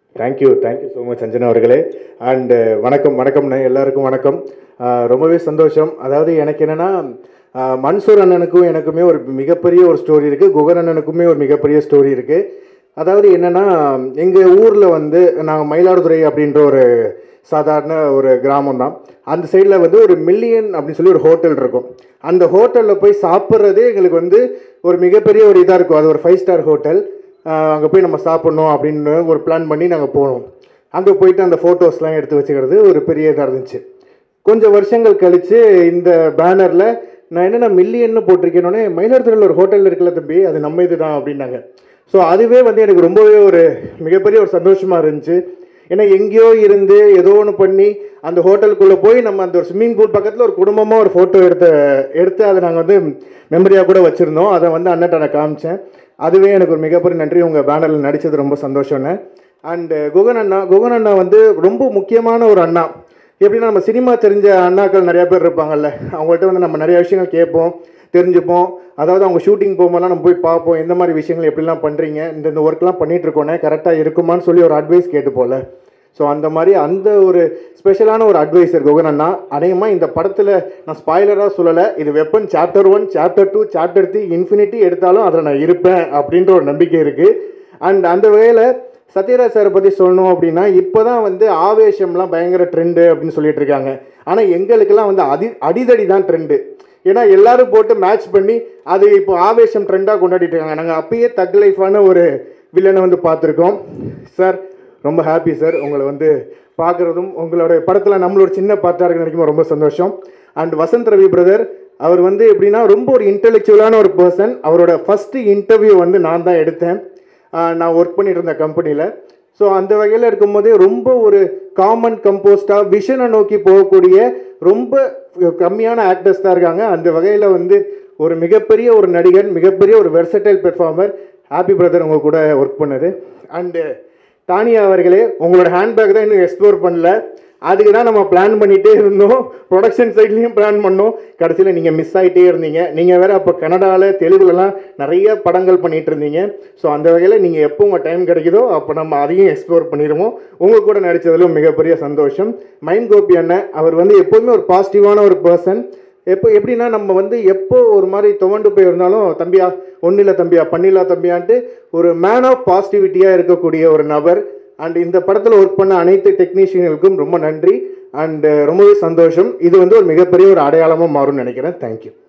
Thank you so much Anjana அவர்களே. And வணக்கம்ண்ணே, எல்லாருக்கும் வணக்கம். ரொம்பவே சந்தோஷம். அதாவது எனக்கு என்னென்னா, மன்சூர் அண்ணனுக்கும் எனக்குமே ஒரு மிகப்பெரிய ஒரு ஸ்டோரி இருக்குது, குகன் அண்ணனுக்குமே ஒரு மிகப்பெரிய ஸ்டோரி இருக்குது. அதாவது என்னென்னா, எங்கள் ஊரில் வந்து நாங்கள் மயிலாடுதுறை அப்படின்ற ஒரு சாதாரண ஒரு கிராமம் தான். அந்த சைடில் வந்து ஒரு மில்லியன் அப்படின்னு சொல்லி ஒரு ஹோட்டல் இருக்கும். அந்த ஹோட்டலில் போய் சாப்பிட்றதே எங்களுக்கு வந்து ஒரு மிகப்பெரிய ஒரு இதாக இருக்கும். அது ஒரு 5 ஸ்டார் ஹோட்டல். அங்கே போய் நம்ம சாப்பிட்ணும் அப்படின்னு ஒரு பிளான் பண்ணி நாங்கள் போனோம். அங்கே போயிட்டு அந்த ஃபோட்டோஸ்லாம் எடுத்து வச்சுக்கிறது ஒரு பெரிய இதாக இருந்துச்சு. கொஞ்சம் வருஷங்கள் கழித்து இந்த பேனரில் நான் என்னென்ன மில்லியன்னு போட்டிருக்கேன்னொன்னே, மயிலாடுதுறையில் ஒரு ஹோட்டல் இருக்குல்ல தம்பி, அது நம்ம இது தான் அப்படின்னாங்க. ஸோ அதுவே வந்து எனக்கு ரொம்பவே ஒரு மிகப்பெரிய ஒரு சந்தோஷமாக இருந்துச்சு. ஏன்னா எங்கேயோ இருந்து ஏதோ ஒன்று பண்ணி அந்த ஹோட்டலுக்குள்ளே போய் நம்ம அந்த ஒரு ஸ்விம்மிங் பூல் பக்கத்தில் ஒரு குடும்பமாக ஒரு ஃபோட்டோ எடுத்து அதை நாங்கள் வந்து மெமரியாக கூட வச்சுருந்தோம். அதை வந்து அண்ணன்ட்ட நான் காமிச்சேன். அதுவே எனக்கு ஒரு மிகப்பெரிய நன்றி. உங்கள் பேனரில் நடித்தது ரொம்ப சந்தோஷம்னு. அண்டு குகன் அண்ணா வந்து ரொம்ப முக்கியமான ஒரு அண்ணா. எப்படின்னா, நம்ம சினிமா தெரிஞ்ச அண்ணாக்கள் நிறையா பேர் இருப்பாங்கல்ல, அவங்கள்ட்ட வந்து நம்ம நிறைய விஷயங்கள் கேட்போம், தெரிஞ்சுப்போம். அதாவது அவங்க ஷூட்டிங் போகும்போதெல்லாம் நம்ம போய் பார்ப்போம், எந்த மாதிரி விஷயங்கள் எப்படிலாம் பண்ணுறீங்க, இந்த ஒர்க்லாம் பண்ணிகிட்ருக்கோன்னே கரெக்டாக இருக்குமான்னு சொல்லி ஒரு அட்வைஸ் கேட்டு போல. ஸோ அந்த மாதிரி அந்த ஒரு ஸ்பெஷலான ஒரு அட்வைசர் குகன் அண்ணா. அநேகமாக இந்த படத்தில் நான் ஸ்பாய்லராக சொல்லலை, இது weapon chapter 1, chapter 2, chapter 3, infinity எடுத்தாலும் அதில் நான் இருப்பேன் அப்படின்ற ஒரு நம்பிக்கை இருக்குது. அண்ட் அந்த வகையில் சத்யராஜ் சாரை பற்றி சொல்லணும் அப்படின்னா, இப்போ தான் வந்து ஆவேசம்லாம் பயங்கர ட்ரெண்டு அப்படின்னு சொல்லிட்டு இருக்காங்க. ஆனால் எங்களுக்கெல்லாம் வந்து அடிதடி தான் ட்ரெண்டு. ஏன்னா எல்லாரும் போட்டு மேட்ச் பண்ணி அது இப்போ ஆவேசம் ட்ரெண்டாக கொண்டாடிட்டு இருக்காங்க. நாங்கள் அப்பயே தக் லைஃபான ஒரு வில்லனை வந்து பார்த்துருக்கோம். சார் ரொம்ப ஹாப்பி சார், உங்களை வந்து பார்க்குறதும் உங்களோட படத்தில் நம்மளோட சின்ன பார்ட்டாக இருக்குன்னு நினைக்கும் ரொம்ப சந்தோஷம். அண்ட் வசந்த் ரவி பிரதர், அவர் வந்து எப்படின்னா ரொம்ப ஒரு இன்டெலெக்சுவலான ஒரு பர்சன். அவரோட ஃபஸ்ட்டு இன்டர்வியூ வந்து நான் தான் எடுத்தேன், நான் ஒர்க் பண்ணிட்டு இருந்த கம்பெனியில். ஸோ அந்த வகையில் இருக்கும்போதே ரொம்ப ஒரு காமன் கம்போஸ்டாக விஷனை நோக்கி போகக்கூடிய ரொம்ப கம்மியான ஆக்டர்ஸ் தான் இருக்காங்க. அந்த வகையில் வந்து ஒரு மிகப்பெரிய ஒரு நடிகன், மிகப்பெரிய ஒரு வெர்சடைல் பெர்ஃபார்மர். ஹாப்பி பிரதர் உங்கள் கூட ஒர்க் பண்ணது. அண்டு தானியா அவர்களே, உங்களோட ஹேண்ட்பேக் தான் இன்னும் எக்ஸ்ப்ளோர் பண்ணல. அதுக்கு தான் நம்ம பிளான் பண்ணிகிட்டே இருந்தோம், ப்ரொடக்ஷன் சைட்லேயும் பிளான் பண்ணோம். கடைசியில் நீங்கள் மிஸ் ஆகிட்டே இருந்தீங்க. நீங்கள் வேறு அப்போ கன்னடாவில் தெலுங்குலலாம் நிறைய படங்கள் பண்ணிகிட்டு இருந்தீங்க. ஸோ அந்த வகையில் நீங்கள் எப்போ உங்கள் டைம் கிடைக்குதோ அப்போ நம்ம அதையும் எக்ஸ்ப்ளோர் பண்ணிடுவோம். உங்கள் கூட நடித்ததிலும் மிகப்பெரிய சந்தோஷம். மைம் கோபி அண்ணன், அவர் வந்து எப்போதுமே ஒரு பாசிட்டிவான ஒரு பர்சன். எப்படின்னா, நம்ம வந்து எப்போ ஒரு மாதிரி துவண்டு போயிருந்தாலும், தம்பியா ஒன்றும் இல்லை தம்பியா பண்ணிடலா தம்பியான்ட்டு ஒரு மேன் ஆஃப் பாசிட்டிவிட்டியாக இருக்கக்கூடிய ஒரு நபர். அண்ட் இந்த படத்தில் ஒர்க் பண்ண அனைத்து டெக்னீஷியன்களுக்கும் ரொம்ப நன்றி. அண்டு ரொம்பவே சந்தோஷம். இது வந்து ஒரு மிகப்பெரிய ஒரு அடையாளமாக மாறும்னு நினைக்கிறேன். தேங்க்யூ.